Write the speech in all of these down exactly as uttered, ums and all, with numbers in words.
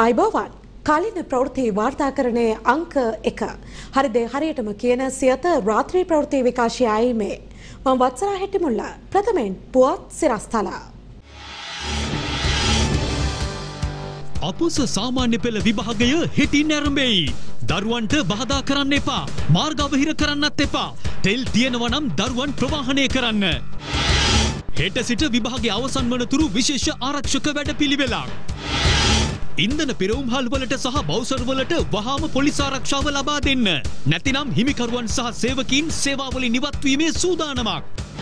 අයිබෝවන් කාලින ප්‍රවෘත්ති වාර්තාකරණයේ අංක එක හරිද හරියටම කියන සියත රාත්‍රී ප්‍රවෘත්ති විකාශයයි මේ මම වත්සලා හෙට්ටිමුල්ල ප්‍රථමයෙන් පුවත් සිරස්තලා අපොස සාමාන්‍ය පෙළ විභාගය හෙටින් ආරම්භයි. දරුවන්ට බාධා කරන්න එපා. මාර්ග අවහිර කරන්නත් එපා. තෙල් තියෙනවා නම් දරුවන් ප්‍රවාහනය කරන්න. හෙට සිට විභාගය අවසන් වනතුරු විශේෂ ආරක්ෂක වැඩපිළිවෙලක්. ඉන්ධන පෙරවුම්හල් වලට සහ බවුසර් වලට වහාම පොලිස් ආරක්ෂාව ලබා දෙන්න. නැතිනම් හිමිකරුවන් සහ සේවකීන් සේවාවලින් ඉවත් වීමේ සූදානමක්.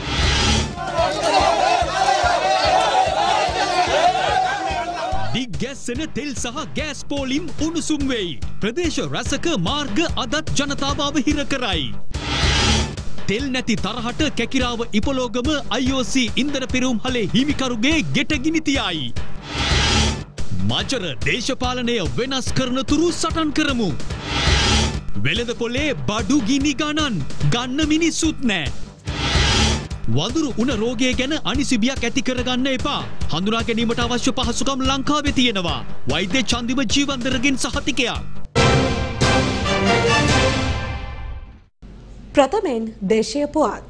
දිග්ගැස්සෙන තෙල් සහ ගෑස් පෝලිම් උණුසුම් වෙයි. ප්‍රදේශ රැසක මාර්ග අදත් ජනතාව අවහිර කරයි. තෙල් නැති තරහට කැකිරාව ඉපලෝගම අයි ඕ සී ඉන්ධන පෙරවුම්හලේ හිමිකරුගේ ගෙට ගිනි තියයි. මචර දේශපාලනය වෙනස් කරන තුරු සටන් කරමු. වෙළඳ පොලේ බඩු ගිනි ගණන් ගන්න මිනිස්සුත් නෑ. වඳුරු උණ රෝගය ගැන අනිසිබියක් ඇති කරගන්න එපා. හඳුනා ගැනීමට අවශ්‍ය පහසුකම් ලංකාවේ තියෙනවා. වෛද්‍ය චන්දිම ජීවන්දරගෙන් සහතිකයක්. ප්‍රථමයෙන් දේශීය පුවත්.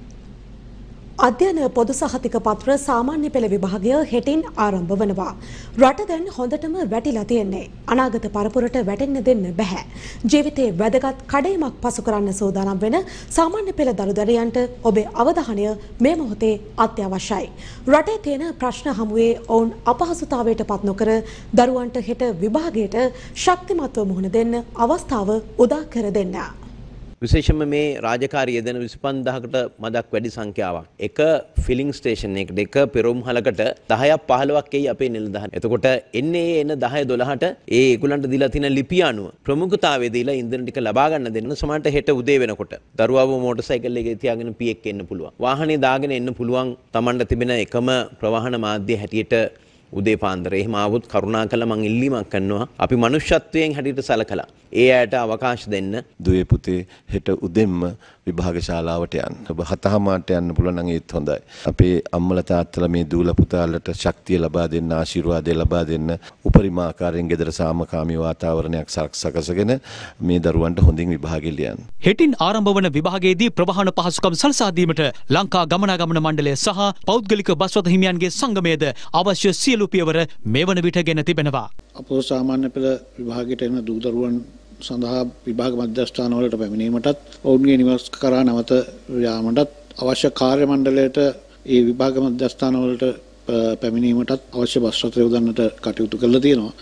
අධ්‍යයන පොදු සහතික පත්‍ර සාමාන්‍ය පෙළ විභාගය හෙටින් ආරම්භ වනවා. රට දැන් හොඳටම වැටිලා තියෙන්නේ. අනාගත පරපුරට වැටෙන්න දෙන්න බෑ. ජීවිතයේ වැදගත් කඩේමක් පසු කරන්න සූදානම් වෙන සාමාන්‍ය පෙළ දරුදරියන්ට ඔබේ අවධානය මේ මොහොතේ අත්‍යවශ්‍යයි. රටේ තියෙන ප්‍රශ්න හමුවේ ඔවුන් අපහසුතාවයට පත් නොකර දරුවන්ට හෙට විභාගයට ශක්තිමත්ව මුහුණ දෙන්න අවස්ථාව උදා කර දෙන්න. විශේෂයෙන්ම මේ රාජකාරී යෙදෙන විසිපන්දාහකට මදක් වැඩි සංඛ්‍යාවක් එක ෆිලිං ස්ටේෂන් එකකට එක පෙරොම්හලකට දහයක් පහළොවක් එයි අපේ නිලධාරීන්. එතකොට එන්නේ එන දහය දොළහට ඒ ඒගොල්ලන්ට දීලා තියෙන ලිපිය අනුව ප්‍රමුඛතාවය දීලා ඉන්ධන ටික ලබා ගන්න දෙන්න සමහරට හෙට උදේ වෙනකොට දරුවව මොටර් සයිකල් එකේ තියාගෙන පී එක් එන්න පුළුවන්. වාහනේ දාගෙන එන්න පුළුවන් Tamanට තිබෙන එකම ප්‍රවාහන මාධ්‍ය හැටියට උදේ පාන්දර එහෙම ආවොත් කරුණාකරලා මං ඉල්ලීමක් කරනවා අපි මනුෂ්‍යත්වයෙන් හැටියට සලකලා ඒ ඇයට අවකාශ දෙන්න. දුවේ පුතේ හෙට උදෙන්ම විභාග ශාලාවට යන්න. ඔබ හතහමාරට යන්න පුළුවන් නම් ඒත් හොඳයි. අපේ අම්මලා තාත්තලා මේ දූල පුතාලට ශක්තිය ලබා දෙන්න, ආශිර්වාදය ලබා දෙන්න, උපරිම ආකාරයෙන් ගෙදර සාමකාමී වාතාවරණයක් සකසගෙන මේ දරුවන්ට හොඳින් විභාගෙ ලියන්න. හෙටින් ආරම්භ වන විභාගයේදී ප්‍රවාහන පහසුකම් සලසා දීමට ලංකා ගමනාගමන මණ්ඩලය සහ පෞද්ගලික බස් රථ හිමියන්ගේ සංගමයේද අවශ්‍ය සියලු පියවර මේ වන විට ගෙන තිබෙනවා. අපෝ සාමාන්‍ය පෙළ විභාගයට එන දූ දරුවන් සඳහා විභාග මධ්‍යස්ථාන වලට පැමිණීමටත් ඔවුන්ගේ නිවාස කරා නැවත යාමටත් අවශ්‍ය කාර්ය මණ්ඩලයට ඒ විභාග මධ්‍යස්ථාන වලට පැමිණීමටත් අවශ්‍ය බස් රථ යොදන්නට කටයුතු කරලා තියෙනවා.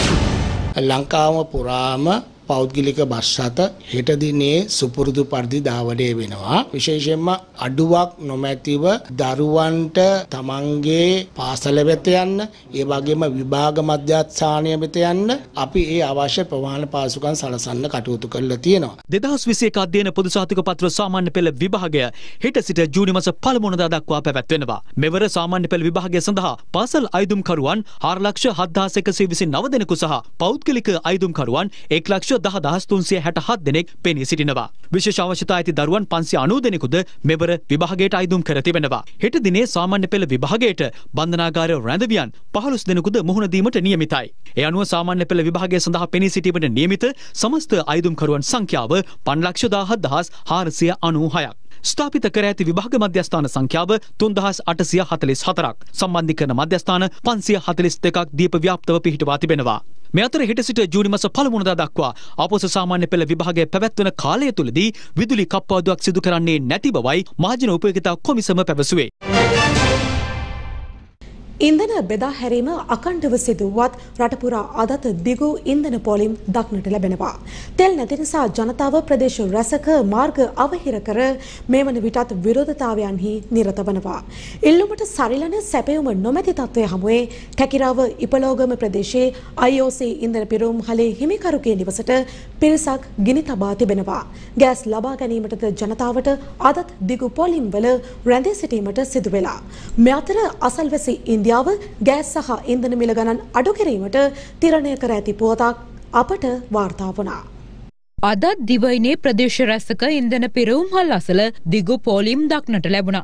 ලංකාව පුරාම පෞද්ගලික බස් රථ හෙට දිනේ සුපුරුදු පරිදි ධාවනය වෙනවා. විශේෂයෙන්ම අඩුවක් නොමැතිව දරුවන්ට තමන්ගේ පාසල වෙත යන්න, ඒ වගේම විභාග මධ්‍යස්ථානය වෙත යන්න අපි ඒ අවශ්‍ය ප්‍රවාහන පාසුකම් සලසන්න කටයුතු කරලා තියෙනවා. දෙදහස් විසි එක අධ්‍යයන පොදු සහතික පත්‍ර සාමාන්‍ය පෙළ විභාගය හෙට සිට ජූනි මාස පළමු වනදා දක්වා පැවැත්වෙනවා. මෙවර සාමාන්‍ය පෙළ විභාගය සඳහා පාසල් අයදුම්කරුවන් හාර ලක්ෂ හත් දහස් එකසිය විසි නව දෙනෙකු සහ පෞද්ගලික අයදුම්කරුවන් එක් ලක්ෂ දහ දහස් තුන්සිය හැට හත් දෙනෙක් පෙනී සිටිනවා. විශේෂ අවශ්‍යතා ඇති දරුවන් පන්සිය අනූ දෙනෙකුද මෙවර විභාගයට අයදුම් කර තිබෙනවා. හෙට දිනේ සාමාන්‍ය පෙළ විභාගයට බන්ධනාගාර රැඳවියන් පහළොස් දෙනෙකුද මුහුණ දීමට නියමිතයි. ඒ අනුව සාමාන්‍ය පෙළ විභාගය සඳහා පෙනී සිටීමට නියමිත සමස්ත අයදුම්කරුවන් සංඛ්‍යාව පන්ලක්ෂ දාහත් දහස් හාරසිය අනූ හයක්. ස්ථාපිත කර ඇති විභාග මධ්‍යස්ථාන සංඛ්‍යාව තුන්දහස් අටසිය හතළිස් හතරක්. සම්බන්ධීකරණ මධ්‍යස්ථාන පන්සිය හතළිස් දෙකක් දීප ව්‍යාප්තව පිහිටුවා තිබෙනවා. මේ අතර හෙට සිට ජූනි මාස පළමු වනදා දක්වා අපොස සාමාන්‍ය පෙළ විභාගය පැවැත්වන කාලය තුලදී විදුලි කප්පාදුවක් සිදු කරන්නේ නැති බවයි මහජන උපයෝගිතා කොමිසම පැවසුවේ. ඉන්ධන බෙදා හැරීම අකණ්ඩව සිදුවත් රටපුරා අදත් දිගු ඉන්ධන පොලිම් දක්නට ලැබෙනවා. තෙල් නැති නිසා ජනතාව ප්‍රදේශ රැසක මාර්ග අවහිර කර මේ වන විටත් විරෝධතාවයන්හි නිරත වනවා. ඉල්ලුමට සරිලන සැපයුම නොමැති තත්ත්වය හමුවේ කැකිරාව ඉපලෝගම ප්‍රදේශයේ අයි ඕ සී ඉන්ධන පිරවුම්හලේ හිමිකරුගේ නිවසට පිරිසක් ගිනි තබා තිබෙනවා. ගෑස් ලබා ගැනීමටද ජනතාවට අදත් දිගු පොලිම් වල රැඳී සිටීමට සිදු වෙලා. මේ අතර අසල්වැසි ඉන්දියාව ගෑස් සහ ඉන්ධන මිල ගණන් අඩු කිරීමට තිරණය කර ඇති පුවතක් අපට වාර්තා වුණා. අදත් දිවයිනේ ප්‍රදේශ රැසක ඉන්ධන පිරවුම්හල් අසල දිගු පෝලිම් දක්නට ලැබුණා.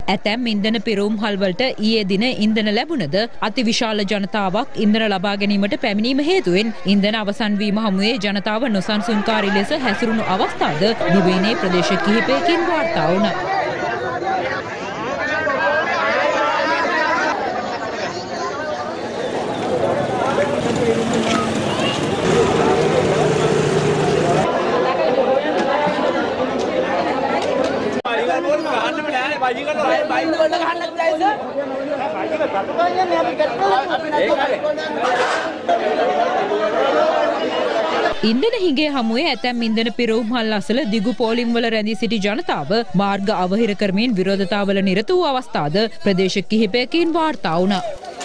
ඇතැම් ඉන්ධන පෙරවුම්හල් වලට ඊයේ දින ඉන්ධන ලැබුණද අතිවිශාල ජනතාවක් ඉන්ධන ලබා ගැනීමට පැමිණීම හේතුවෙන් ඉන්ධන අවසන් වීම හමුවේ ජනතාව නොසන්සුන්කාරී ලෙස හැසිරුණු අවස්ථාද දිවයිනේ ප්‍රදේශ කිහිපයකින් වාර්තා වුණා. ඉන්ධන හිඟේ හමුවේ ඇතැම් ඉන්ධන පිරවුම්හල් අසල දිගු පෝලිම් වල රැඳී සිටි ජනතාව මාර්ග අවහිර කරමින් විරෝධතාවල නිරත වූ අවස්ථාද ප්‍රදේශ කිහිපයකින් වාර්තා වුණා.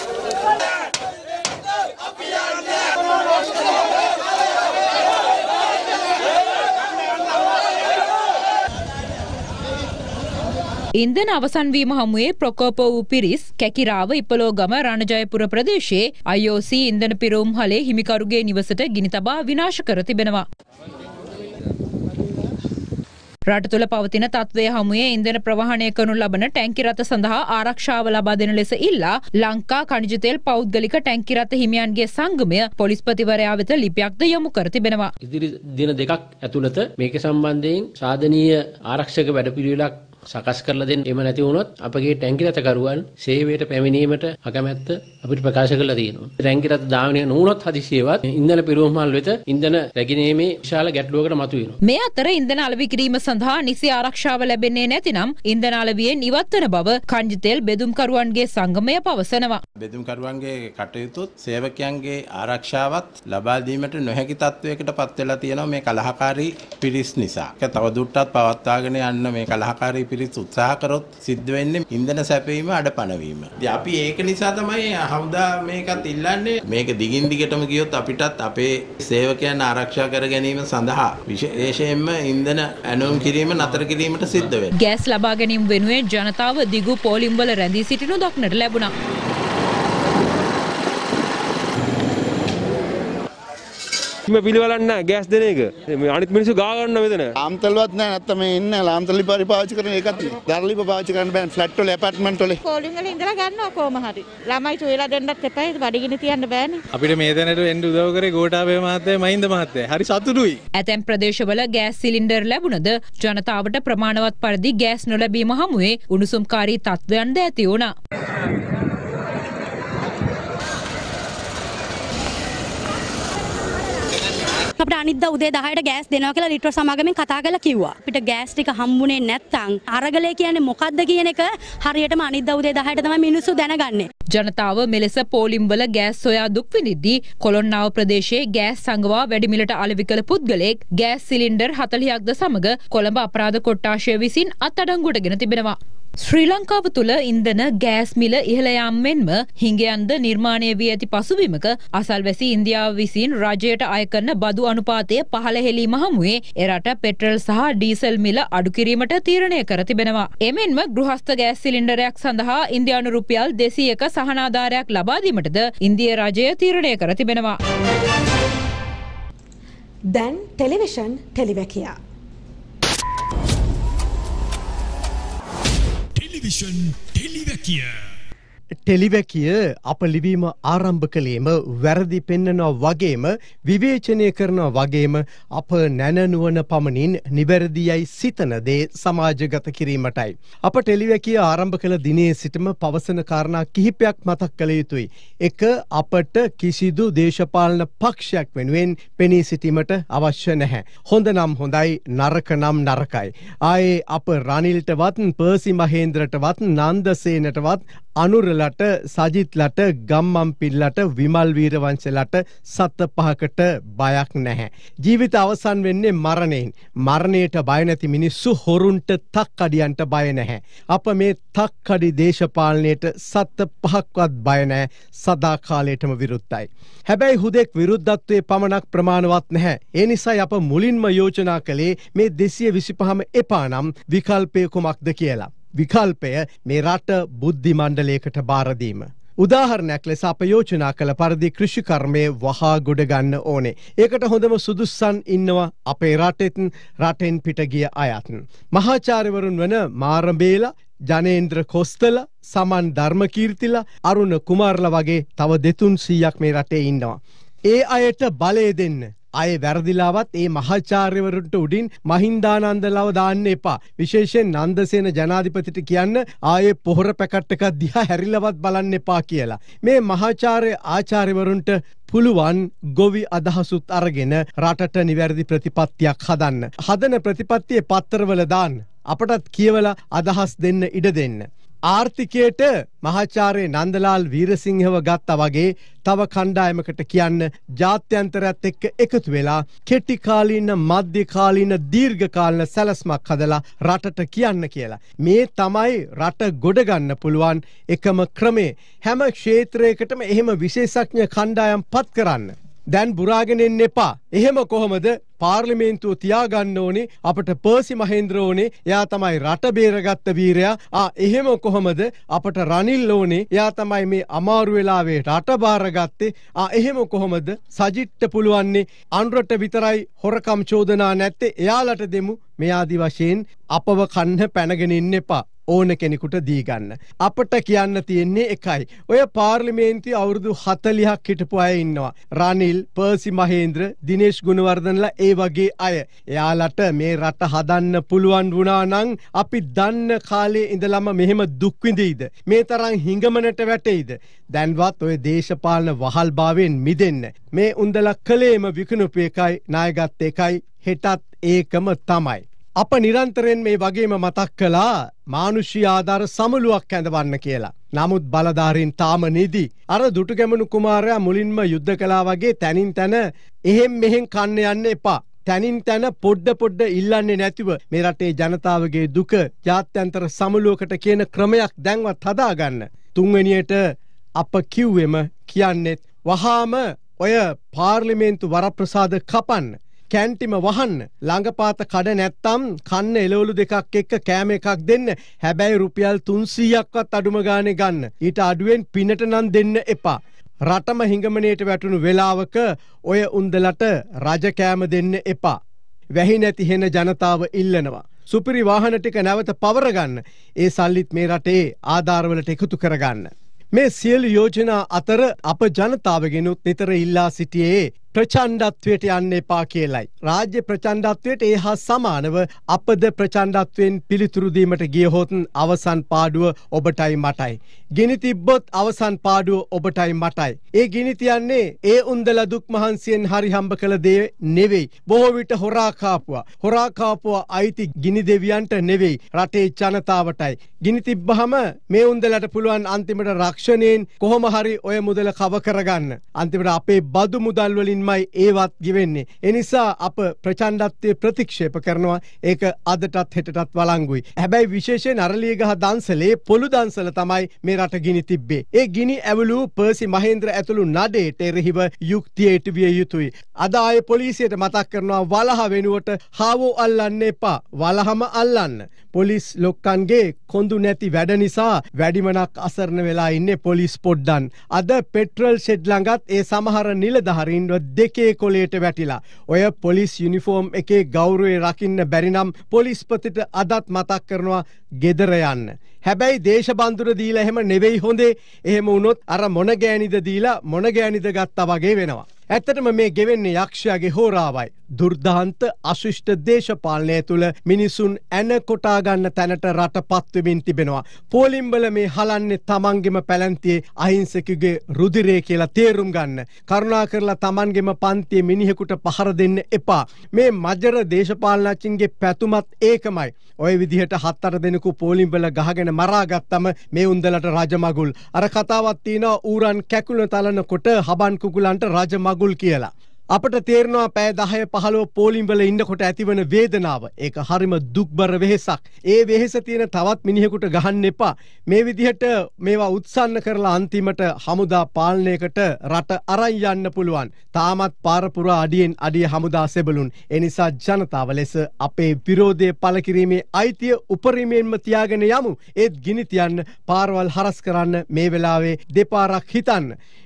ඉන්ධන අවසන් වීම හමුවේ ප්‍රකෝප වූ පිරිස් කැකිරාව ඉපලෝගම රණජයපුර ප්‍රදේශයේ I O C ඉන්ධන පිරවුම්හලේ හිමිකරුගේ නිවසට ගිනි තබා විනාශ කර තිබෙනවා. රට තුළ පවතින තත්ත්වය හමුවේ ඉන්ධන ප්‍රවාහනය කරනු ලබන ටැංකි රථ සඳහා ආරක්ෂාව ලබා දෙන ලෙස ඉල්ලා ලංකා ඛනිජ තෙල් පෞද්ගලික ටැංකි රථ හිමියන්ගේ සංගමය පොලිස්පතිවරයා වෙත ලිපියක්ද යොමු කර තිබෙනවා. ඉදිරි දින දෙකක් ඇතුළත මේක සම්බන්ධයෙන් සාධනීය ආරක්ෂක වැඩපිළිවෙලක් සකස් කරලා දෙන්න. එම නැති වුණොත් අපගේ ටැංකි රථකරුවන් සේවයට පැමිණීමට අකමැත්ත අපිට ප්‍රකාශ කරලා තියෙනවා. ටැංකි රථ ධාවනය නොවුනොත් හදිසියෙවත් ඉන්ධන පිරවුම්හල් වෙත ඉන්ධන රැගෙනීමේ විශාල ගැටලුවකට මතුවෙනවා. මේ අතර ඉන්ධන අලෙවි කිරීම සඳහා නිසි ආරක්ෂාව ලැබෙන්නේ නැතිනම් ඉන්ධන අලෙවියෙන් ඉවත් වන බව ඛනිජ තෙල් බෙදුම්කරුවන්ගේ සංගමය පවසනවා. බෙදුම්කරුවන්ගේ කටයුතුත් සේවකයන්ගේ ආරක්ෂාවත් ලබා දීමට නොහැකි තත්වයකට පත් වෙලා තියෙනවා මේ කලහකාරී පිරිස් නිසා. ඒක තවදුරටත් පවත්වාගෙන යන්න මේ කලහකාරී පිරිස් උත්සාහ කරොත් සිද්ධ වෙන්නේ ඉන්ධන සැපයීම අඩපණවීම. ඉතින් අපි ඒක නිසා තමයි හවුදා මේකත් ඉල්ලන්නේ. මේක දිගින් දිගටම ගියොත් අපිටත් අපේ සේවකයන් ආරක්ෂා කර ගැනීම සඳහා විශේෂයෙන්ම ඉන්ධන ඇනවුම් කිරීම නතර කිරීමට සිද්ධ වෙනවා. ගෑස් ලබා ගැනීම වෙනුවෙන් ජනතාව දිගු පෝලිම් වල රැඳී සිටිනු දක්නට ලැබුණා. කිම පිළිවෙලක් නැහැ ගෑස් දෙන එක. මේ අනිත් මිනිස්සු ගා ගන්නවා මෙතන. ලාම්තල්වත් නැහැ නැත්තම් මේ ඉන්න ලාම්තල්ලි පාවිච්චි කරන එකත් දරලිප පාවිච්චි කරන්න බෑ ෆ්ලැට් වල ඇපාර්ට්මන්ට් වල. පෝලිං වල ඉඳලා ගන්නවා කොහම හරි. ළමයි චුවලා දෙන්නත් එපා බඩගිනි තියන්න බෑනේ. අපිට මේ දැනට එන්න උදව් කරේ ගෝඨාභය මහත්තයා මහින්ද මහත්තයා. හරි සතුටුයි. ඇතැම් ප්‍රදේශවල ගෑස් සිලින්ඩර් ලැබුණද ජනතාවට ප්‍රමාණවත් පරිදි ගෑස් නොලැබීම හමුවේ උණුසුම්කාරී තත්ත්වයන්ද ඇති වුණා. අපිට අනිද්දා උදේ දහයට ගෑස් දෙනවා කියලා ලිට්‍ර සමාගමෙන් කතා කරලා කිව්වා. අපිට ගෑස් ටික හම්බුනේ නැත්තම් අරගලේ කියන්නේ මොකද්ද කියන එක හරියටම අනිද්දා උදේ දහයට තමයි මිනිස්සු දැනගන්නේ. ජනතාව මෙලෙස පෝලිම් වල ගෑස් සොයා දුක් විඳිද්දී කොළොන්නාව ප්‍රදේශයේ ගෑස් සංගවා වැඩිමිලට අලෙවි කළ පුද්ගලයෙක් ගෑස් සිලින්ඩර් හතළිහක්ද සමග කොළඹ අපරාධ කොට්ටාශය විසින් අත්අඩංගුවටගෙන තිබෙනවා. ශ්‍රී ලංකාව තුළ ඉන්ධන ගෑස් මිල ඉහළ යාම මෙන්ම හිඟයන්ද නිර්මාණය වී ඇති පසුබිමක අසල්වැසි ඉන්දියාව විසින් රජයට අය කරන බදු අනුපාතය පහළ හෙලීම හමුවේ එරට පෙට්‍රල් සහ ඩීසල් මිල අඩු කිරීමට තීරණය කර තිබෙනවා. එමෙන්ම ගෘහස්ත ගෑස් සිලින්ඩරයක් සඳහා ඉන්දියානු රුපියල් දෙසීයක සහනාධාරයක් ලබා දීමටද ඉන්දිය රජය තීරණය කර තිබෙනවා. දැන් ටෙලිවිෂන් ටෙලිවැකියා ටෙලිවිෂන් ටෙලිවැකිය ටෙලිවැකිය අප ලිවීම ආරම්භ කළේම වැරදි පෙන්නනවා වගේම විවේචනය කරනවා වගේම අප නැනනුවන පමණින් නිවැරදියයි සිතන දේ සමාජගත කිරීමටයි. අප ටෙලිවැකිය ආරම්භ කළ දිනේ සිටම පවසන කාරණා කිහිපයක් මතක් කළ යුතුයි. එක අපට කිසිදු දේශපාලන පක්ෂයක් වෙනුවෙන් පෙනී සිටීමට අවශ්‍ය නැහැ. හොඳ නම් හොඳයි නරක නම් නරකයි. ආයේ අප රනිල්ටවත් පර්සි මහේන්ද්‍රටවත් නන්දසේනටවත් අනුරලට සජිත්ලට ගම්මන්පිල්ලට විමල් වීරවංශලට සත පහකට බයක් නැහැ. ජීවිත අවසන් වෙන්නේ මරණයෙන්. මරණයට බය නැති මිනිස්සු හොරුන්ට තක්කඩියන්ට බය නැහැ. අප මේ තක්කඩි දේශපාලනයට සත පහක්වත් බය නැහැ. සදාකාලයටම විරුද්ධයි. හැබැයි හුදෙක් විරුද්ධත්වයේ පමණක් ප්‍රමාණවත් නැහැ. ඒ නිසායි අප මුලින්ම යෝජනා කළේ මේ දෙසිය විසිපහම එපා නම් විකල්පය කුමක්ද කියලා. විකල්පය මේ රට බුද්ධි මණ්ඩලයකට බාරදීම. උදාහරණයක් ලෙස අප යෝජනා කළ පරිදි කෘෂිකර්මය වහා ගොඩ ගන්න ඕනේ. ඒකට හොඳම සුදුස්සන් ඉන්නවා අපේ රටෙත් රටෙන් පිට ගිය අයත්. මහාචාර්යවරුන් වන මාරඹේලා ජනේන්ද්‍ර කොස්තල, සමන් ධර්මකීර්තිලා, අරුණ කුමාරලා වගේ තව දෙතුන් සීයක් මේ රටේ ඉන්නවා. ඒ අයට බලය දෙන්න. අය වැරදිලාවත් ඒ මහාචාර්යවරුන්ට උඩින් මහින්දානන්දලව දාන්න එපා. විශේෂයෙන් නන්දසේන ජනාධිපතිට කියන්න ආයේ පොහොර පැකට් එකක් දිහා හැරිලවත් බලන්න එපා කියලා. මේ මහාචාර්ය ආචාර්යවරුන්ට පුළුවන් ගොවි අදහසුත් අරගෙන රටට නිවැරදි ප්‍රතිපත්තියක් හදන්න. හදන ප්‍රතිපත්තියේ පත්තරවල දාන්න. අපටත් කියවලා අදහස් දෙන්න ඉඩ දෙන්න. ආර්ථිකයට මහාචාර්ය නන්දලාල් වීරසිංහව ගත්තා වගේ තව කණ්ඩායමකට කියන්න ජාත්‍යන්තරයත් එක්ක එකතු වෙලා කෙටි කාලීන, මධ්‍ය කාලීන, දීර්ඝ කාලීන සැලැස්මක් හදලා රටට කියන්න කියලා. මේ තමයි රට ගොඩ ගන්න පුළුවන් එකම ක්‍රමය. හැම ක්ෂේත්‍රයකටම එහෙම විශේෂඥ කණ්ඩායම් පත් කරන්න. දැන් බුරාගෙන එන්න එපා. එහෙම කොහොමද පාර්ලිමේන්තුව තියාගන්න ඕනේ? අපට පර්සි මහේන්ද්‍ර ඕනේ. එයා තමයි රට බේරගත්ත වීරයා. ආ එහෙම කොහොමද අපට රනිල් ඕනේ? එයා තමයි මේ අමාරු වෙලාවේ රට බාරගත්තේ. ආ එහෙම කොහොමද සජිත්ට පුළුවන්නේ අනුරට විතරයි හොරකම් චෝදනා නැත්තේ? එයාලට දෙමු. මේ ආදි වශයෙන් අපව කන්න පැනගෙන ඉන්න එපා. ඕන කෙනෙකුට දී ගන්න. අපට කියන්න තියෙන්නේ එකයි. ඔය පාර්ලිමේන්තුවේ අවුරුදු හතළිහක් හිටපු අය ඉන්නවා. රනිල්, පර්සි මහේන්ද්‍ර, දිනේෂ් ගුණවර්ධනලා ඒ වගේ අය. එයාලට මේ රට හදන්න පුළුවන් වුණා නම් අපි දන්න කාලේ ඉඳලම මෙහෙම දුක් විඳීද? මේ තරම් හිඟමනට වැටෙයිද? දැන්වත් ඔය දේශපාලන වහල්භාවයෙන් මිදෙන්න. මේ උන්දලා කලේම විකුණුපු එකයි, ණයගත් එකයි, හෙටත් ඒකම තමයි. අප නිරන්තරයෙන් මේ වගේම මතක් කළා මානුෂී ආධාර සමුළුවක් ඇඳවන්න කියලා. නමුත් බලධාරීන් තාම නිදි. අර දුටුගැමුණු කුමාරයා මුලින්ම යුද්ධ කළා වගේ තනින් තන එහෙම් මෙහෙම් කන්න යන්න එපා. තනින් තන පොඩ්ඩ පොඩ්ඩ ඉල්ලන්නේ නැතිව මේ රටේ ජනතාවගේ දුක ජාත්‍යන්තර සමුළුවකට කියන ක්‍රමයක් දැන්වත් හදාගන්න. තුන්වෙනියට අප කිව්වෙම කියන්නෙත් වහාම ඔය පාර්ලිමේන්තු වරප්‍රසාද කපන්න. කැන්ටිම වහන්න. ළඟපාත කඩ නැත්තම් කන්න එළවලු දෙකක් එක්ක කෑම එකක් දෙන්න. හැබැයි රුපියල් තුන්සීයක්වත් අඩුම ගානේ ගන්න. ඊට අඩුවෙන් පිනට නම් දෙන්න එපා. රටම හිඟමනේට වැටුණු වෙලාවක ඔය උන්දලට රජ කෑම දෙන්න එපා. වැහි නැති හෙන ජනතාව ඉල්ලනවා. සුපිරි වාහන ටික නැවත පවර ගන්න. ඒ සල්ලිත් මේ රටේ ආධාරවලට එකතු කරගන්න. මේ සියලු යෝජනා අතර අප ජනතාවගෙනුත් නිතර ඉල්ලා සිටියේ ප්‍රචණ්ඩත්වයට යන්න එපා කියලයි. රාජ්‍ය ප්‍රචණ්ඩත්වයට ඒ හා සමානව අපද ප්‍රචණ්ඩත්වයෙන් පිළිතුරු දීමට ගියහොත් අවසන් පාඩුව ඔබටයි මටයි. ගිනි තිබ්බොත් අවසන් පාඩුව ඔබටයි මටයි. ඒ ගිනි තියන්නේ ඒ උන්දලා දුක් මහන්සියෙන් හරි හම්බ කළ දේ නෙවෙයි. බොහෝ විට හොරා කාපුවා. හොරා කාපුවා අයිති ගිනි දෙවියන්ට නෙවෙයි, රටේ ජනතාවටයි. ගිනි තිබ්බහම මේ උන්දලට පුළුවන් අන්තිමට රක්ෂණයෙන් කොහොම හරි ඔය මුදල කව කරගන්න. අන්තිමට අපේ බදු මුදල් වලින් මයි ඒවත් ගෙවෙන්නේ. එනිසා අප ප්‍රචණ්ඩත්වයේ ප්‍රතික්ෂේප කරනවා. ඒක අදටත් හෙටටත් වළංගුයි. හැබැයි විශේෂයෙන් අරලියගහ දන්සලේ පොළු දන්සල තමයි මේ රට ගිනි තිබ්බේ. ඒ ගිනි ඇවලු පර්සි මහේන්ද්‍ර ඇතුළු නඩේට එරෙහිව යුක්තියට විය යුතුයි. අද ආයේ පොලිසියට මතක් කරනවා වලහ වෙනුවට හාවෝ අල්ලන්න එපා. වලහම අල්ලන්න. පොලිස් ලොක්කන්ගේ කොඳු නැති වැඩ නිසා වැඩිමනක් අසරණ වෙලා ඉන්නේ පොලිස් පොඩ්ඩන්. අද පෙට්‍රල් ෂෙඩ් ළඟත් ඒ සමහර නිලධාරීන්ව දෙකේ කොලේට වැටිලා. ඔය පොලිස් යුනිෆෝම් එකේ ගෞරවය රකින්න බැරි නම් පොලිස්පතිට අදත් මතක් කරනවා ගෙදර යන්න. හැබැයි දේශබන්දුර දීලා එහෙම නෙවෙයි හොඳේ. එහෙම වුණොත් අර මොන ගෑනිද දීලා මොන ගෑනිද ගත්තා වගේ වෙනවා. ඇත්තටම මේ ගෙවෙන්නේ යක්ෂයාගේ හෝරාවයි. දුර්දාන්ත අශිෂ්ට දේශපාලනය තුළ මිනිසුන් ඇන කොටා ගන්න තැනට රට පත්වෙමින් තිබෙනවා. පෝලිම්බල මේ හලන්නේ තමන්ගෙම පැලැන්තියේ අහිංසකගේ රුධිරය කියලා තේරුම් ගන්න. කරුණා කරලා තමන්ගෙම පන්තියේ මිනිහෙකුට පහර දෙන්න එපා. මේ මජර දේශපාලනඥයින්ගේ පැතුමත් ඒකමයි. ඔය විදිහට හත් අට දෙනෙකු පෝලිම්බල ගහගෙන මරාගත්තම මේ උන්දලට රජමගුල්. අර කතාවක් තියෙනවා ඌරන් කැකුළු තලනකොට හබන් කුකුලන්ට රජමගුල් කියලා. අපට තේරෙනවා පැය දහය පහළොව පෝලිම්වල ඉන්නකොට ඇතිවන වේදනාව. ඒක හරිම දුක්බර වෙහෙසක්. ඒ වෙහෙස තියෙන තවත් මිනිහෙකුට ගහන්න එපා. මේ විදිහට මේවා උත්සන්න කරලා අන්තිමට හමුදා පාලනයකට රට අරන් යන්න පුළුවන්. තාමත් පාර පුරා අඩියෙන් අඩිය හමුදා සෙබළුන්. ඒ නිසා ජනතාව ලෙස අපේ විරෝධය පළ කිරීමේ අයිතිය උපරිමයෙන්ම තියාගෙන යමු. ඒත් ගිනි තියන්න, පාරවල් හරස් කරන්න මේ වෙලාවේ දෙපාරක් හිතන්න.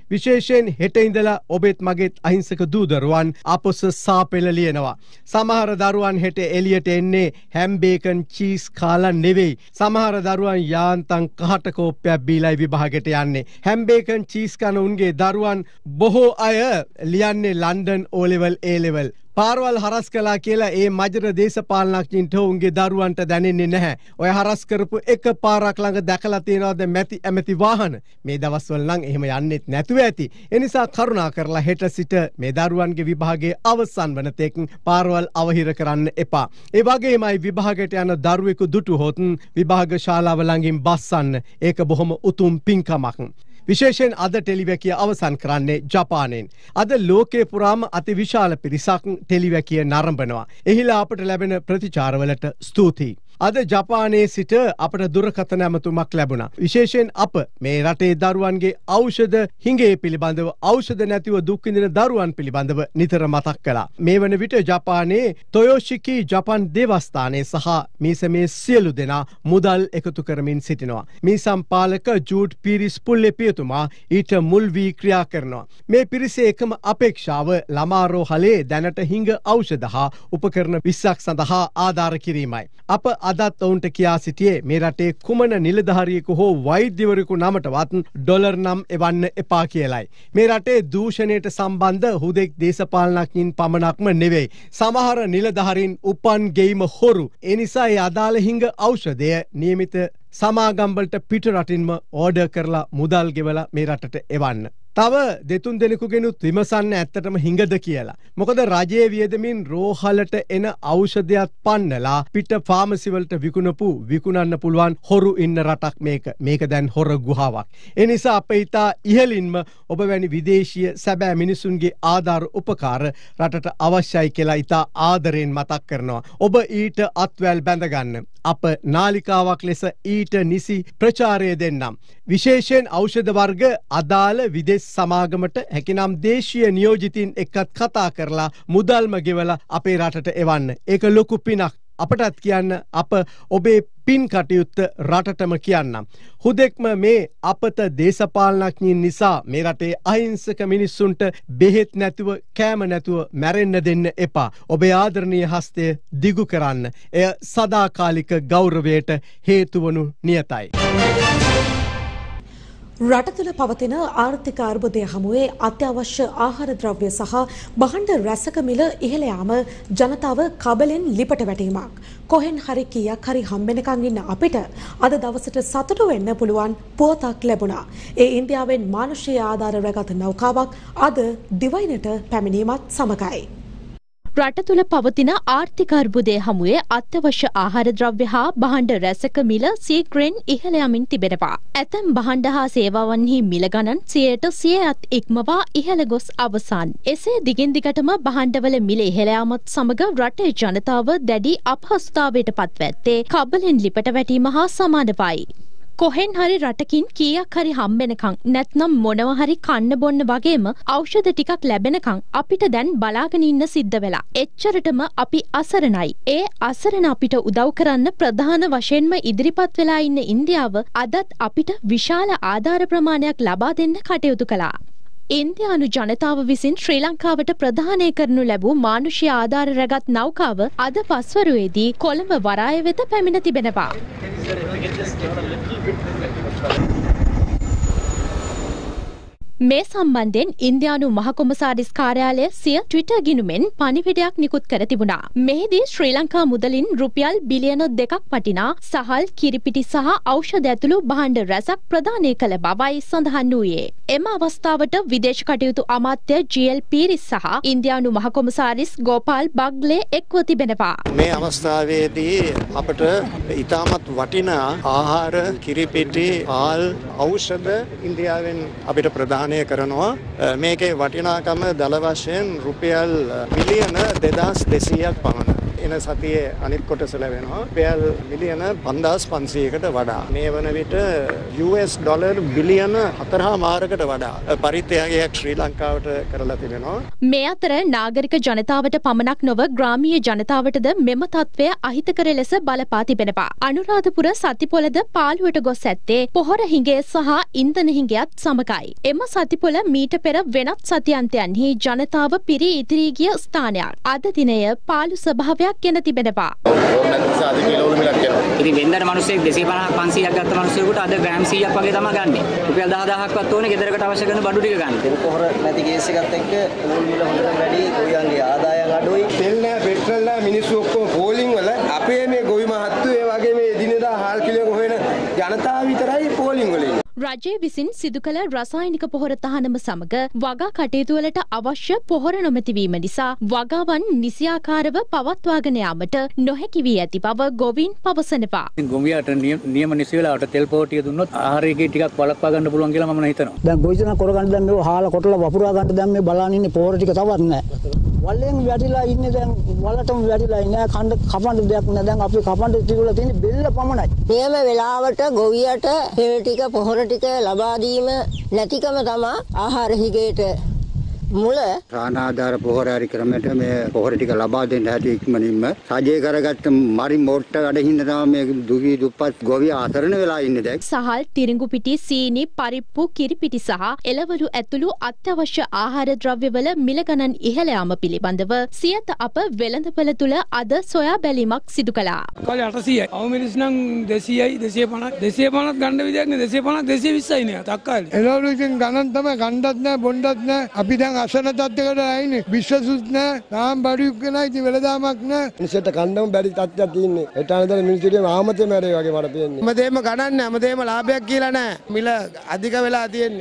විශේෂයෙන් හෙට ඉඳලා ඔබෙත් මගෙත් අහිංසක දූ දරුවන් අපොස සාපෙළ ලියනවා. සමහර දරුවන් හෙට එළියට එන්නේ හැම් බේකන් චීස් කාලා නෙවෙයි. සමහර දරුවන් යාන්තම් කහට කෝප්පයක් බීලයි විභාගෙට යන්නේ. හැම් බේකන් චීස් කන උන්ගේ දරුවන් බොහෝ අය ලියන්නේ London O level A level. පාරවල් හරස් කළා කියලා ඒ මජර දේශපාලනඥයින්ට උන්ගේ දරුවන්ට දැනෙන්නේ නැහැ. ඔය හරස් කරපු එක පාරක් ළඟ දැකලා තියනවාද මැති ඇමති වාහන? මේ දවස්වල නම් එහෙම යන්නෙත් නැතුව ඇති. ඒ නිසා කරුණා කරලා හෙට සිට මේ දරුවන්ගේ විභාගයේ අවසන් වන තෙක් පාරවල් අවහිර කරන්න එපා. ඒ වගේමයි විභාගයට යන දරුවෙකු දුටුවොත් විභාග ශාලාව ළඟින් බස්සන්න. ඒක බොහොම උතුම් පින්කමක්. විශේෂයෙන් අද ටෙලිවැකිය අවසන් කරන්නේ ජපානයෙන්. අද ලෝකේ පුරාම අති විශාල පිරිසක් ටෙලිවැකිය නරඹනවා. එහිලා අපට ලැබෙන ප්‍රතිචාරවලට ස්තුතියි. අද ජපානයේ සිට අපට දුරකථන ඇමතුමක් ලැබුණා. විශේෂයෙන් අප මේ රටේ දරුවන්ගේ ඖෂධ හිඟේ පිළිබඳව ඖෂධ නැතිව දුක් විඳින දරුවන් පිළිබඳව නිතර මතක් කළා. මේ වන විට ජපානයේ ටොයෝෂිකි ජපාන් දේවස්ථානයේ සහ මීසමේ සියලු දෙනා මුදල් එකතු කරමින් සිටිනවා. මීසම් පාලක ජූඩ් පීරිස් පුල්ලෙපියතුමා ඊට මුල් වී ක්‍රියා කරනවා. මේ පිරිසේ එකම අපේක්ෂාව ළමා රෝහලේ දැනට හිඟ ඖෂධ හා උපකරණ විස්සක් සඳහා ආධාර කිරීමයි. අප අදත් ඔවුන්ට කියා සිටියේ මේ රටේ කුමන නිලධාරියෙකු හෝ වෛද්‍යවරයෙකු නමටවත් ඩොලර් නම් එවන්න එපා කියලයි. මේ රටේ දූෂණයට සම්බන්ධ හුදෙක් දේශපාලනඥයින් පමණක්ම නෙවෙයි. සමහර නිලධාරීන් උපන් ගෙයිම හොරු. ඒ නිසා ඒ අදාළ හිඟ ඖෂධය නියමිත සමාගම්වලට පිට රටින්ම ඕඩර් කරලා මුදල් ගෙවලා මේ රටට එවන්න. තව දෙතුන් දෙනෙකුගෙනුත් විමසන්න ඇත්තටම හිඟද කියලා. මොකද රජයේ වියදමින් රෝහලට එන ඖෂධයත් පන්නලා පිට ෆාමසි වලට විකුණපු විකුණන්න පුළුවන් හොරු ඉන්න රටක් මේක. මේක දැන් හොර ගුහාවක්. ඒ නිසා අප ඊට ඉහළින්ම ඔබ වැනි විදේශීය සැබෑ මිනිසුන්ගේ ආධාර උපකාර රටට අවශ්‍යයි කියලා ඊට ආදරෙන් මතක් කරනවා. ඔබ ඊට අත්වැල් බැඳගන්න. අප නාලිකාවක් ලෙස ඊට නිසි ප්‍රචාරය දෙන්නම්. විශේෂයෙන් ඖෂධ වර්ග අදාළ විදේශ සමාගමට හැකිනම් දේශීය නියෝජිතින් එක්කත් කතා කරලා මුදල්ම ගෙවලා අපේ රටට එවන්න. ඒක ලොකු පිනක්. අපටත් කියන්න අප ඔබේ පින් කටයුත්ත රටටම කියන්නම්. හුදෙක්ම මේ අපත දේශපාලනඥයින් නිසා මේ රටේ අහිංසක මිනිස්සුන්ට බෙහෙත් නැතුව කෑම නැතුව මැරෙන්න දෙන්න එපා. ඔබේ ආදරණීය හස්තය දිගු කරන්න. එය සදාකාලික ගෞරවයට හේතු වනු නියතයි. රට තුළ පවතින ආර්ථික අර්බුදය හමුවේ අත්‍යවශ්‍ය ආහාර ද්‍රව්‍ය සහ භාණ්ඩ රැසක මිල ඉහළ යාම ජනතාව කබලෙන් ලිපට වැටීමක්. කොහෙන් හරි කීයක් හරි හම්බෙනකන් ඉන්න අපිට අද දවසට සතුටු වෙන්න පුළුවන් පුවතක් ලැබුණා. ඒ ඉන්දියාවෙන් මානුෂීය ආධාර රැගත් නෞකාවක් අද දිවයිනට පැමිණීමත් සමගයි. රට තුළ පවතින ආර්ථික අර්බුදය හමුවේ අත්‍යවශ්‍ය ආහාර ද්‍රව්‍ය හා භාණ්ඩ රැසක මිල සීක්‍රෙන් ඉහළ යමින් තිබෙනවා. ඇතැම් භාණ්ඩ හා සේවාවන්හි මිල ගණන් සියයට සියයක් ඉක්මවා ඉහළ ගොස් අවසන්. එසේ දිගින් දිගටම භාණ්ඩවල මිල ඉහළ යාමත් සමග රටේ ජනතාව දැඩි අපහසුතාවයට පත්ව ඇත්තේ කබලෙන් ලිපට වැටීම හා සමානවයි. කොහෙන් හරි රටකින් කීයක් හරි හම්බෙනකං නැත්නම් මොනව හරි කන්න බොන්න වගේම ඖෂධ ටිකක් ලැබෙනකං අපිට දැන් බලාගෙන ඉන්න සිද්ධ වෙලා. එච්චරටම අපි අසරණයි. ඒ අසරණ අපිට උදව් කරන්න ප්‍රධාන වශයෙන්ම ඉදිරිපත් වෙලා ඉන්න ඉන්දියාව අදත් අපිට විශාල ආධාර ප්‍රමාණයක් ලබා දෙන්න කටයුතු කළා. ඉන්දියානු ජනතාව විසින් ශ්‍රී ලංකාවට ප්‍රදානය කරනු ලැබූ මානුෂීය ආධාර රැගත් නෞකාව අද පස්වරුවේදී කොළඹ වරාය වෙත පැමිණ තිබෙනවා. මේ සම්බන්ධයෙන් ඉන්දියානු මහකොමසාරිස් කාර්යාලය සිය ට්විටර් ගිණුමෙන් පණිවිඩයක් නිකුත් කර තිබුණා. මෙහිදී ශ්‍රී ලංකා මුදලින් රුපියල් බිලියන දෙකක් වටිනා සහල්, කිරිපිටි සහ ඖෂධ ඇතුළු භාණ්ඩ රැසක් ප්‍රදානය කළ බවයි සඳහන් වූයේ. එම අවස්ථාවට විදේශ කටයුතු අමාත්‍ය ජී එල් පීරිස් සහ ඉන්දියානු මහකොමසාරිස් ගෝපාල් බග්ලේ එක්ව තිබෙනවා. මේ අවස්ථාවේදී අපට ඉතාමත් වටිනා ආහාර, කිරිපිටි, පාල්, ඖෂධ ඉන්දියාවෙන් අපිට ප්‍රදාන කරනවා. මේකේ වටිනාකම දල වශයෙන් රුපියල් මිලියන දෙදාස් දෙසීයක් පමණ. එන සතියේ අනිත් කොටස ලැබෙනවා. රුපියල් මිලියන පන්දාස් පන්සීයකට වඩා. මේ වන විට යූ එස් ඩොලර් බිලියන හතරමාරකට වඩා පරිත්‍යාගයක් ශ්‍රී ලංකාවට කරලා තිබෙනවා. මේ අතර නාගරික ජනතාවට පමණක් නොව ග්‍රාමීය ජනතාවටද මෙම තත්ත්වය අහිතකර ලෙස බලපා තිබෙනවා. අනුරාධපුර සතිපොළද පාළුවට ගොස් ඇත්තේ පොහොර හිඟේ සහ ඉන්ධන හිඟයත් සමගයි. එම සතිපොළ මීට පෙර වෙනත් සතියන්තයන්හි ජනතාව පිරී ඉතිරී ගිය ස්ථානයක්. අද දිනය පාළු ස්වභාවයක් ගෙන තිබෙනවා. ඉතින් වෙනදට මිනිස්සෙක් දෙසිය පනහක් පන්සීයක් ගත්ත මිනිස්සුෙකුට අද ග්‍රෑම් සීයක් වගේ තමයි ගන්නෙ. රුපියල් දහ දහයක්වත් ඕනේ ගෙදරකට අවශ්‍ය කරන බඩු ටික ගන්න. ඒක පොහොර නැති කේස් එකත් එක්ක ඕල් මිල හොඳට වැඩි, ගොවියන්ගේ ආදායම් අඩුයි. තෙල් නැහැ, පෙට්‍රල් නැහැ, මිනිස්සු ඔක්කොම පෝලිං වල අපේ මේ ගොවි මහත්තු ඒ වගේ මේ එදිනෙදා හාල් කිලෝක හොයන ජනතාව විතරයි පෝලිං වල ඉන්නේ. රජය විසින් සිදු කළ රසායනික පොහොර තහනම සමග වගා කටයුතුවලට අවශ්‍ය පොහොර නොමැතිවීම නිසා වගාවන් නිසියාකාරව පවත්වාගෙන යාමට නොහැකි වී ඇති බව ගොවීන් පවසනවා. ගොවියාට නියම නිසි වෙලාවට තෙල් පොටිය දුන්නොත් ආහාරයේ ටිකක් වළක්වා ගන්න පුළුවන් කියලා මම හිතනවා. දැන් ගොවිතැන කරගන්න දැන් මේව හාල කොටලා වපුරා ගන්න දැන් මේ බලන් ඉන්නේ පොහොර ටික තවත් නැහැ. වලෙන් වැටිලා ඉන්නේ දැන් වලටම වැටිලා ඉන්නේ කණ්ඩ කපන්න දෙයක් නැහැ. දැන් අපි කපන්න තිබුණා තියෙන්නේ බෙල්ල පමණයි. නියම වෙලාවට ගොවියට තෙල් ටික පොහොර ටික ලබා දීම නැතිකම තමයි ආහාර හිගේට මුල. ප්‍රාණාධාර පොහොර හරි ක්‍රමයට මේ පොහොර ටික ලබා දෙන්න හැටි ඉක්මනින්ම රජය කරගත්ත මරි මොට්ට වැඩහිඳ තමයි මේ දුගී දුප්පත් ගොවියා අතරන වෙලා ඉන්නේ දැන්. සහල්, තිරිඟු පිටි, සීනි, පරිප්පු, කිරිපිටි සහ එළවලු ඇතුළු අත්‍යවශ්‍ය ආහාර ද්‍රව්‍යවල මිල ගණන් ඉහළ යාම පිළිබඳව සියත අප වෙළඳපොළ තුල අද සොයා බැලීමක් සිදු කළා. කාලේ අටසීයයි. අවමිරිස් නම් දෙසීයයි, දෙසිය පනහක්. දෙසිය පනහක් ගන්න විදියක් නේ. දෙසිය පනහක් දෙසිය විස්සයි නේ. තක්කාලේ. එළවලු ඉතින් ගණන් තමයි ගන්නත් නැහැ, බොන්නත් නැහැ. අපි දැන් අසන තත්ත්වයකට ආයිනේ. විශ්වසුත් නැහැ. තාම බඩුක් නැහැ. ඉතින් වෙලදාමක් නැහැ. මිනිස්සුන්ට කන්නම බැරි තත්ත්වයක් තියෙන්නේ. ඒටානදල මිනිස්සුන්ගේ ආමතේ මැරේ වගේ මට පේන්නේ. හැමදේම ගණන් නැහැ. හැමදේම ලාභයක් කියලා නැහැ. මිල අධික වෙලා තියෙන්නේ.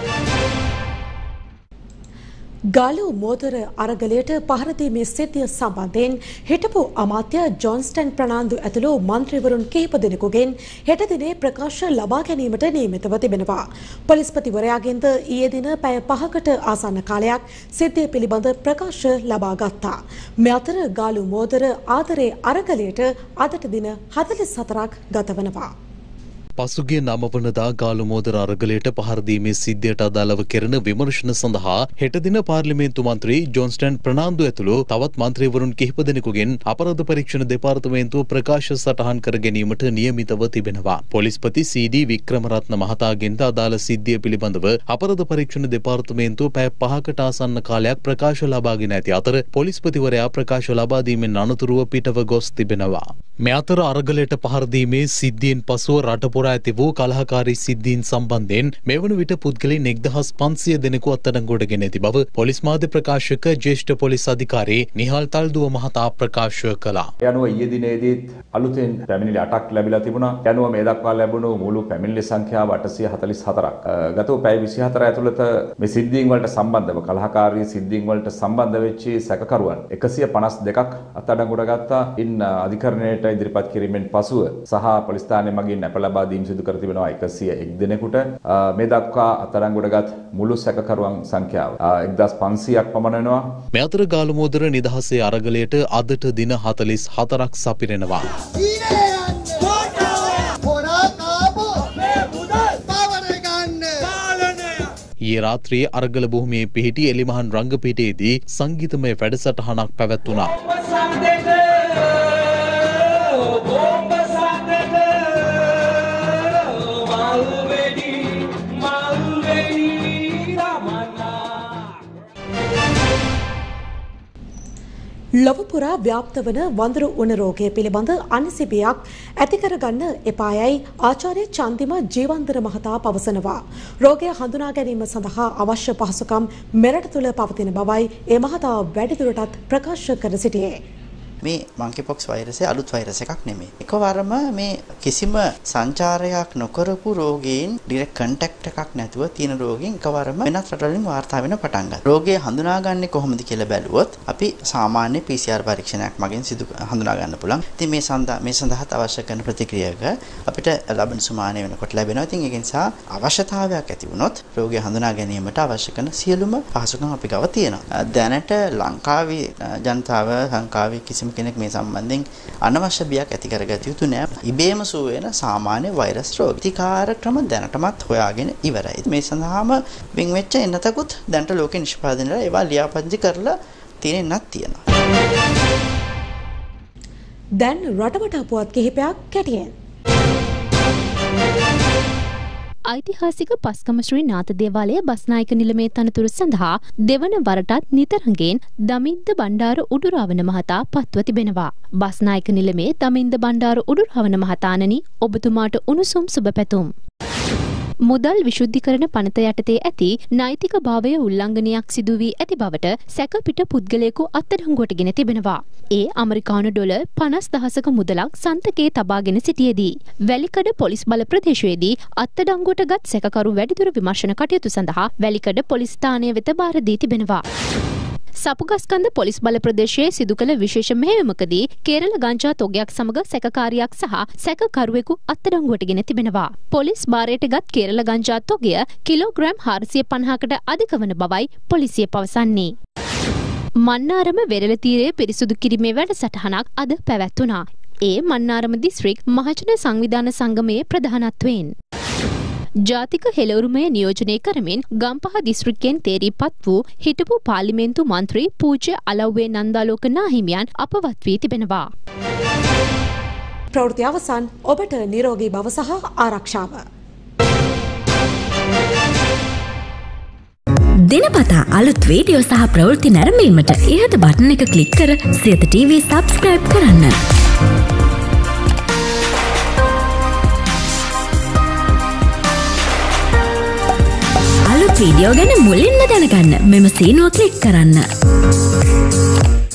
ගාලු මෝතර අරගලයට පහර දීමේ සිද්ධිය සම්බන්ධයෙන් හිටපු අමාත්‍ය ජොන්ස්ටන් ප්‍රනාන්දු ඇතුළු මන්ත්‍රීවරුන් කිහිප දෙනෙකුගෙන් හෙට දිනේ ප්‍රකාශ ලබා ගැනීමට නියමිතව තිබෙනවා. පොලිස්පතිවරයාගෙන්ද ඊයේ දින පැය පහකට ආසන්න කාලයක් සිද්ධිය පිළිබඳ ප්‍රකාශ ලබා ගත්තා. මේ අතර ගාලු මෝතර ආදරේ අරගලයට අදට දින හතළිස් හතරක් ගත වනවා. පසුගිය නම වනදා ගාලු මෝදර අරගලයට පහර දීමේ සිද්ධියට අදාළව කෙරෙන විමර්ශන සඳහා හෙට දින පාර්ලිමේන්තු මන්ත්‍රී ජොන්ස්ටන් ප්‍රනාන්දු ඇතුළු තවත් මන්ත්‍රීවරුන් කිහිප දෙනෙකුගෙන් අපරාධ පරීක්ෂණ දෙපාර්තමේන්තුව ප්‍රකාශ සටහන් කර ගැනීමට නියමිතව තිබෙනවා. පොලිස්පති සී.ඩී. වික්‍රමරත්න මහතාගෙන්ද අදාළ සිද්ධිය පිළිබඳව අපරාධ පරීක්ෂණ දෙපාර්තමේන්තුව පැය පහකට ආසන්න කාලයක් ප්‍රකාශ ලබාගෙන ඇති අතර පොලිස්පතිවරයා ප්‍රකාශ ලබා දීමෙන් අනතුරුව පිටව ගොස් තිබෙනවා. මේ අතර අරගලයට පහර දීමේ සිද්ධියෙන් පසුව රට පුරා ඇති වූ කලහකාරී සිද්ධීන් සම්බන්ධයෙන් මෙවන විට පුද්ගලයන් එක්දහස් පන්සිය දෙනෙකු අත්අඩංගුවට ගෙන ඇති බව පොලිස් මාධ්‍ය ප්‍රකාශක ජ්‍යෙෂ්ඨ පොලිස් අධිකාරී නිහාල් තල්දුව මහතා ප්‍රකාශ කළා. ඒ අනුව ඊයේ දිනේදීත් අලුතෙන් පැමිණිලි අටක් ලැබිලා තිබුණා. ඒ අනුව මේ දක්වා ලැබුණු මුළු පැමිණිලි සංඛ්‍යාව අටසිය හතළිස් හතරක්. ගත වූ පැය විසිහතර ඇතුළත මේ සිද්ධීන් වලට සම්බන්ධව කලහකාරී සිද්ධීන් වලට සම්බන්ධ වෙච්ච සැකකරුවන් එකසිය පනස් දෙකක් අත්අඩංගුවට ගත්තා. ඉන් අධිකරණයට ඉදිරිපත් කිරීමෙන් පසුව සහ පොලිස් ස්ථානයේ මගින් නැප ලබා දීම සිදු කර තිබෙනවා එකසිය එක් දෙනෙකුට. මේ දක්වා අත්අඩංගුවටගත් මුළු සැකකරුවන් සංඛ්‍යාව එක්දහස් පන්සියයක් පමණ වෙනවා. මේ අතර ගාලුමෝදර නිදහසේ අරගලයට අදට දින හතළිස් හතරක් සපිරෙනවා. ඊයේ රාත්‍රියේ අරගල භූමියේ පිහිටි එලිමහන් රංගපීඨයේදී සංගීතමය වැඩසටහනක් පැවැත්වුණා. ලොව පුරා ව්‍යාප්ත වන වඳුරු උණ රෝගය පිළිබඳ අනිසිබියක් ඇති කරගන්න එපායයි ආචාර්ය චන්දිම ජීවන්දර මහතා පවසනවා. රෝගය හඳුනා ගැනීම සඳහා අවශ්‍ය පහසුකම් මෙරට තුළ පවතින බවයි ඒ මහතා වැඩිදුරටත් ප්‍රකාශ කර සිටියේ. මේ මංකිපොක්ස් වෛරසය අලුත් වෛරස් එකක් නෙමෙයි. එකවරම මේ කිසිම සංචාරයක් නොකරපු රෝගීන් ඩිරෙක්ට් කන්ටැක්ට් එකක් නැතුව තියෙන රෝගීන් එකවරම වෙනත් රටවලින් වාර්තා වෙන පටන් ගන්නවා. රෝගය හඳුනාගන්නේ කොහොමද කියලා බැලුවොත් අපි සාමාන්‍ය පී සී ආර් පරීක්ෂණයක් මගින් සිදු හඳුනා ගන්න පුළුවන්. ඉතින් මේ සඳහා මේ සඳහා අවශ්‍ය කරන ප්‍රතික්‍රියාවක අපිට ලබන සුමානය වෙනකොට ලැබෙනවා. ඉතින් ඒක නිසා අවශ්‍යතාවයක් ඇති වුණොත් රෝගය හඳුනා ගැනීමට අවශ්‍ය කරන සියලුම පහසුකම් අපි ගාව තියෙනවා. දැනට ලංකාවේ ජනතාව ලංකාවේ කිසිම කෙනෙක් මේ සම්බන්ධයෙන් අනවශ්‍ය බියක් ඇති කරගත යුතු නෑ. ඉබේම සුව වෙන සාමාන්‍ය වෛරස් රෝග. ප්‍රතිකාර ක්‍රම දැනටමත් හොයාගෙන ඉවරයි. මේ සඳහාම වින් වෙච්ච එන්නතකුත් දැනට ලෝකෙ නිෂ්පාදනය කරලා ඒවා ලියාපදිංචි කරලා තියෙනක් තියෙනවා. දැන් රටවටා පුවත් කිහිපයක් කැටියෙන්. ඓතිහාසික පස්කම ශ්‍රී නාථ දේවාලය බස්නායක නිලමේ තනතුරු සඳහා දෙවන වරටත් නිතරගෙන් දමින්ද බණ්ඩාර උඩුරාවන මහතා පත්ව තිබෙනවා. බස්නායක නිලමේ දමින්ද බණ්ඩාර උඩුරාවන මහතාණනි ඔබතුමාට උණුසුම් සුබ පැතුම්. මුදල් විශුද්ධිකරණ පනත යටතේ ඇති නෛතික භාවය උල්ලංඝනයක් සිදු වී ඇති බවට සැකපිට පුද්ගලයෙකු අත්අඩංගුවට ගෙන තිබෙනවා. ඒ ඇමරිකානු ඩොලර් පනස් දහසක මුදලක් සන්තකයේ තබාගෙන සිටියේදී වැලිකඩ පොලිස් බල ප්‍රදේශයේදී අත්අඩංගුවට ගත් සැකකරු වැඩිදුර විමර්ශන කටයුතු සඳහා වැලිකඩ පොලිස් ස්ථානය වෙත බාර දී තිබෙනවා. සපුගස්කන්ද පොලිස් බල ප්‍රදේශයේ සිදු කළ විශේෂ මෙහෙයුමකදී කේරළ ගංජා තොගයක් සමග සැකකාරියක් සහ සැකකරුවෙකු අත්අඩංගුවට ගෙන තිබෙනවා. පොලිස් බාරයට ගත් කේරළ ගංජා තොගය කිලෝග්‍රෑම් හාරසිය පනහකට අධික වන බවයි පොලිසිය පවසන්නේ. මන්නාරම වෙරළ තීරය පිරිසුදු කිරීමේ වැඩසටහනක් අද පැවැත්වුණා. ඒ මන්නාරම දිස්ත්‍රික් මහජන සංවිධාන සංගමයේ ප්‍රධානත්වයෙන්. ජාතික හෙළවුරුමය නියෝජනය කරමින් ගම්පහ දිස්ත්‍රික්කයෙන් තේරීපත් වූ හිටපු පාර්ලිමේන්තු මන්ත්‍රී පූජ්‍ය අලව්වේ නන්දාලෝක නාහිමියන් අපවත් වී තිබෙනවා. ප්‍රවෘත්ති අවසන්. ඔබට නිරෝගී බව සහ ආරක්ෂාව. දිනපතා අලුත් වීඩියෝ සහ ප්‍රවෘත්ති නැරඹීමට ඉහත බටන් එක ක්ලික් කර සියත ටීවී සබ්ස්ක්‍රයිබ් කරන්න. අලුත් වීඩියෝ ගැන මුලින්ම දැනගන්න මෙම සීනුව ක්ලික් කරන්න.